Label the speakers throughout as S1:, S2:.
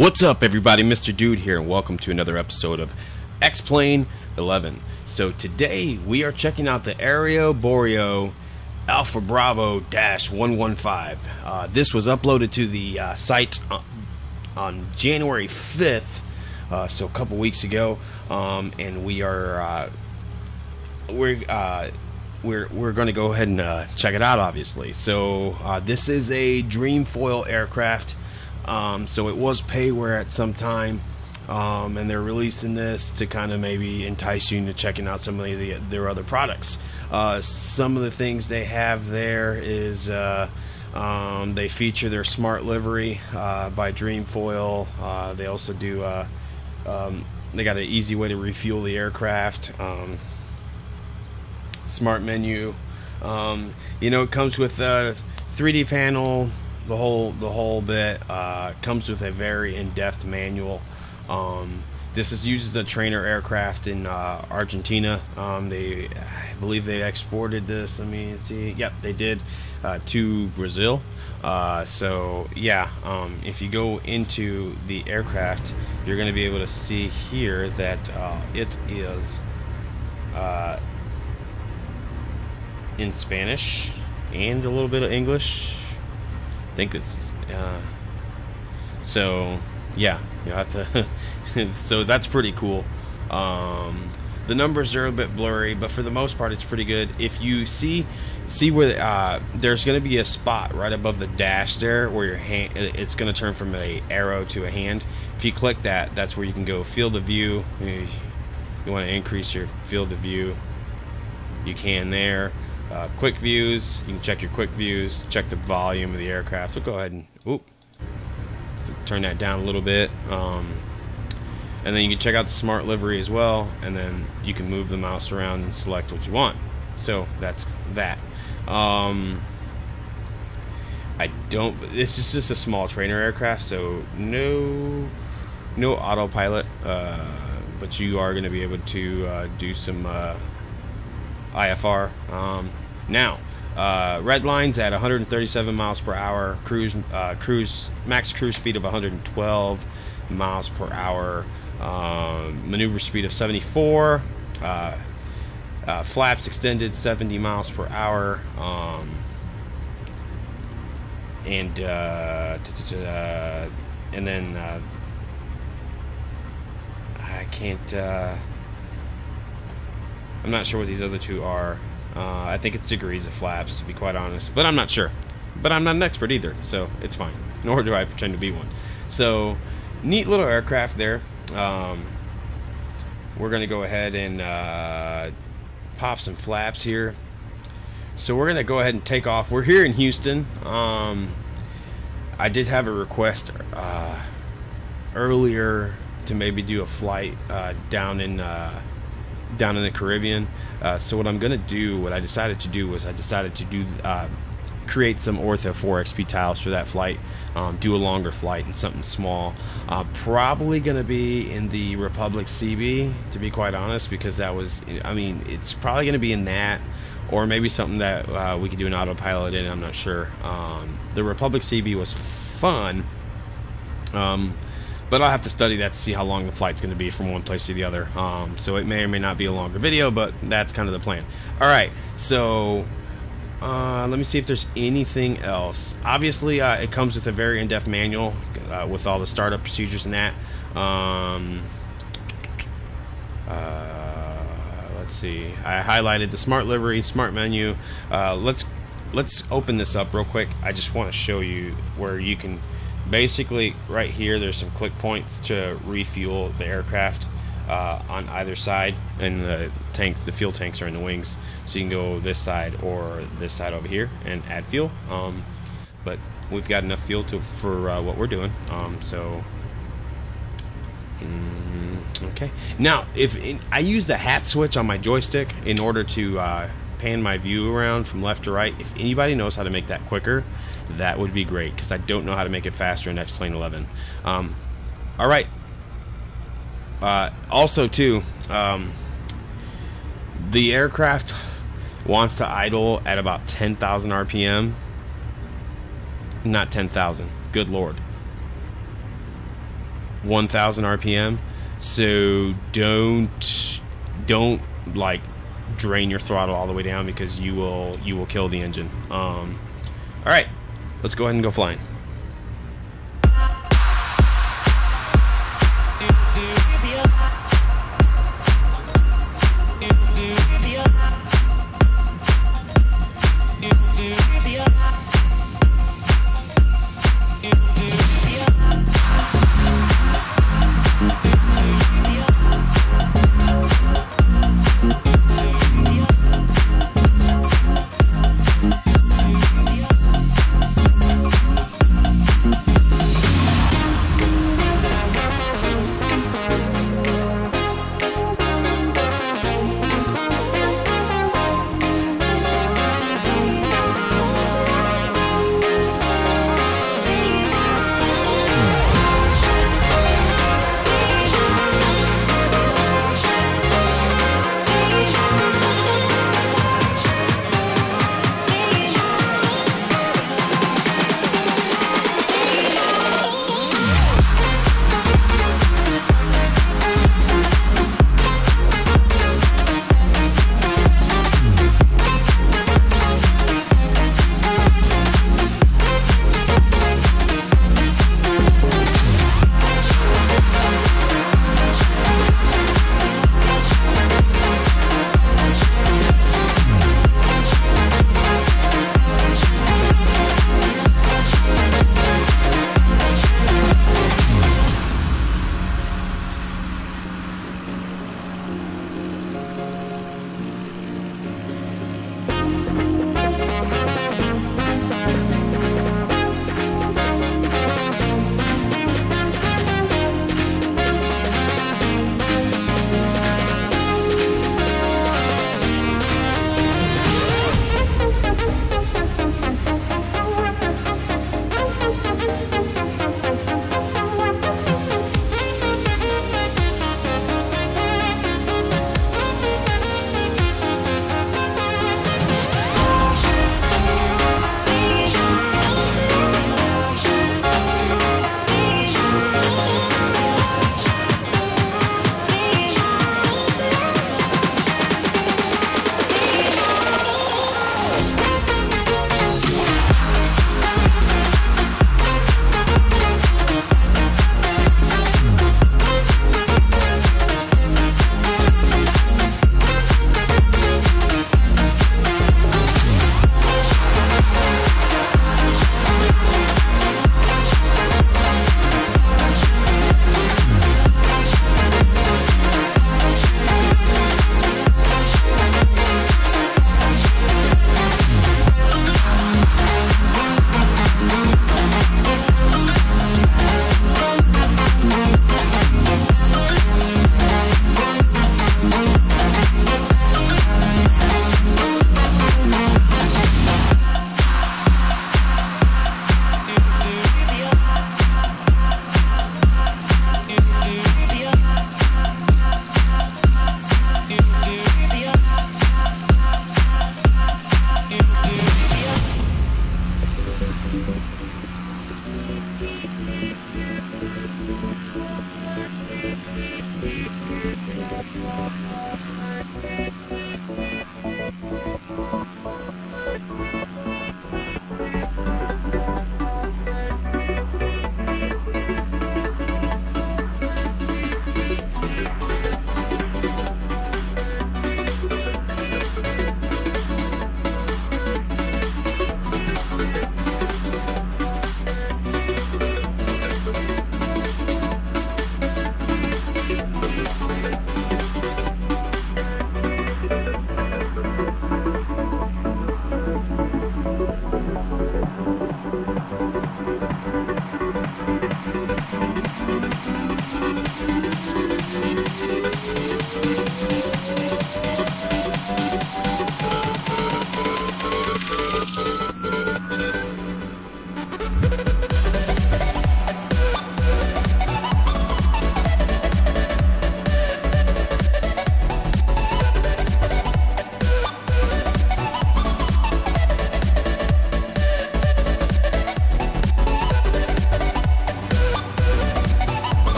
S1: What's up, everybody? Mr. Dude here, and welcome to another episode of X-Plane 11. So today we are checking out the Aero Boreaux Alpha Bravo-115. This was uploaded to the site on January 5th, so a couple weeks ago, and we're going to go ahead and check it out, obviously. So this is a Dreamfoil aircraft. So it was payware at some time, and they're releasing this to kind of maybe entice you into checking out some of their other products. Some of the things they have there is they feature their smart livery by Dreamfoil. They also do they got an easy way to refuel the aircraft. Smart menu. It comes with a 3D panel. The whole bit comes with a very in-depth manual. This uses a trainer aircraft in Argentina. I believe they exported this. Let me see. Yep, they did to Brazil. So yeah, if you go into the aircraft, you're going to be able to see here that it is in Spanish and a little bit of English. I think it's so yeah, you have to so that's pretty cool. The numbers are a bit blurry, but for the most part it's pretty good. If you see where there's going to be a spot right above the dash there where your hand, it's going to turn from a arrow to a hand. If you click that, that's where you can go field of view. You want to increase your field of view, you can there. Quick views, you can check your quick views, check the volume of the aircraft. So go ahead and turn that down a little bit, and then you can check out the smart livery as well, and then you can move the mouse around and select what you want. So that's that. This is just a small trainer aircraft, so no autopilot, but you are going to be able to do some IFR. Now, red lines at 137 miles per hour, max cruise speed of 112 miles per hour, maneuver speed of 74, flaps extended 70 miles per hour, and then I can't. I'm not sure what these other two are. I think it's degrees of flaps, to be quite honest, but I'm not sure. But I'm not an expert either, so it's fine. Nor do I pretend to be one. So, neat little aircraft there. We're going to go ahead and pop some flaps here. So we're going to go ahead and take off. We're here in Houston. I did have a request earlier to maybe do a flight down in the Caribbean. So what I decided to do was create some Ortho 4XP tiles for that flight, do a longer flight and something small. Probably going to be in the Republic CB, to be quite honest, because it's probably going to be in that, or maybe something that we could do an autopilot in. I'm not sure. The Republic CB was fun. But I'll have to study that to see how long the flight's going to be from one place to the other. So it may or may not be a longer video, but that's kind of the plan. Alright, so let me see if there's anything else. Obviously, it comes with a very in-depth manual with all the startup procedures and that. Let's see. I highlighted the smart livery, smart menu. Let's open this up real quick. I just want to show you where you can... Basically, right here, there's some click points to refuel the aircraft on either side, and the fuel tanks are in the wings, so you can go this side or this side over here and add fuel. But we've got enough fuel for what we're doing. Okay. Now, I use the hat switch on my joystick in order to pan my view around from left to right. If anybody knows how to make that quicker, that would be great, because I don't know how to make it faster in X-Plane 11. Alright. Also, too, the aircraft wants to idle at about 10,000 RPM. Not 10,000. Good Lord. 1,000 RPM. So don't like drain your throttle all the way down, because you will kill the engine. All right, let's go ahead and go flying.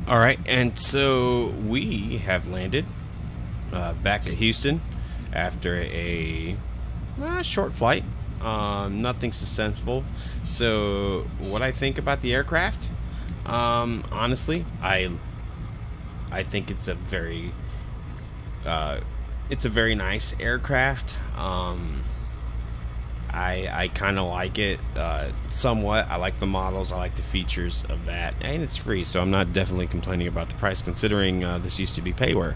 S1: All right, and so we have landed back at Houston after a short flight. Nothing successful. So, what I think about the aircraft? Honestly, I think it's a very nice aircraft. I kind of like it somewhat. I like the models. I like the features of that, and it's free, so I'm not definitely complaining about the price, considering this used to be payware.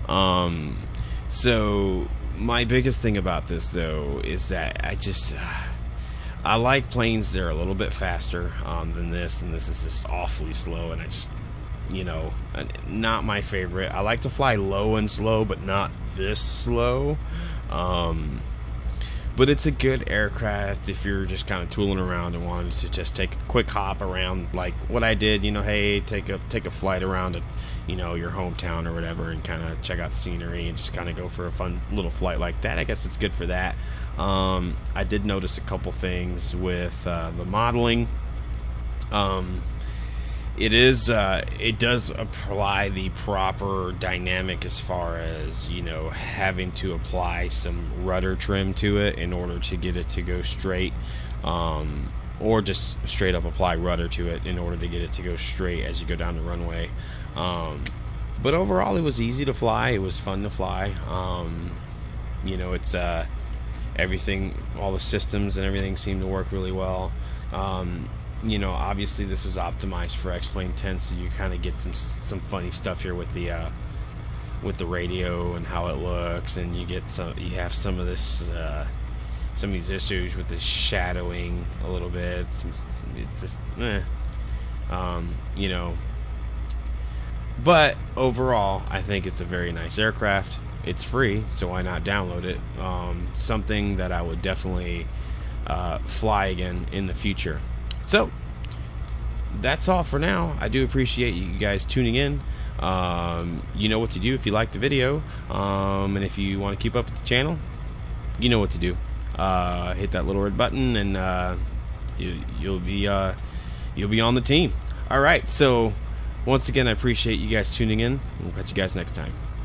S1: So my biggest thing about this, though, is that I like planes that are a little bit faster than this, and this is just awfully slow, and I just, not my favorite. I like to fly low and slow, but not this slow. But it's a good aircraft if you're just kind of tooling around and wanted to just take a quick hop around, like what I did. Hey, take a flight around to, your hometown or whatever, and kind of check out the scenery and just kind of go for a fun little flight like that. I guess it's good for that. I did notice a couple things with the modeling. It does apply the proper dynamic as far as, having to apply some rudder trim to it in order to get it to go straight, or just straight up apply rudder to it in order to get it to go straight as you go down the runway. But overall, it was easy to fly. It was fun to fly. It's everything, all the systems and everything seemed to work really well. Obviously this was optimized for X-Plane 10, so you kind of get some funny stuff here with the radio and how it looks, and you have some of this some of these issues with the shadowing a little bit. It's just but overall, I think it's a very nice aircraft. It's free, so why not download it? Something that I would definitely fly again in the future. So, that's all for now. I do appreciate you guys tuning in. You know what to do if you like the video. And if you want to keep up with the channel, you know what to do. Hit that little red button, and you'll be on the team. Alright, so once again, I appreciate you guys tuning in. We'll catch you guys next time.